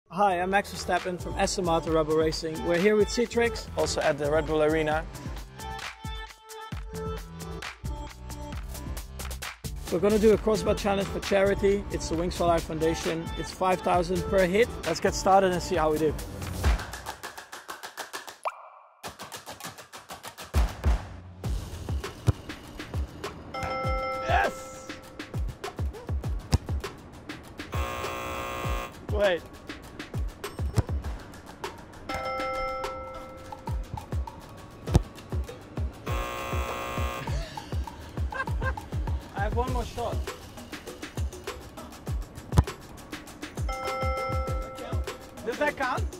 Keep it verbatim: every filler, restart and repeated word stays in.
Hi, I'm Max Verstappen from S M Auto Rebel Racing. We're here with Citrix, Also at the Red Bull Arena. We're going to do a crossbar challenge for charity. It's the Wings for Life Foundation. It's five thousand per hit. Let's get started and see how we do. Yes! Wait. I have one more shot. Does that count?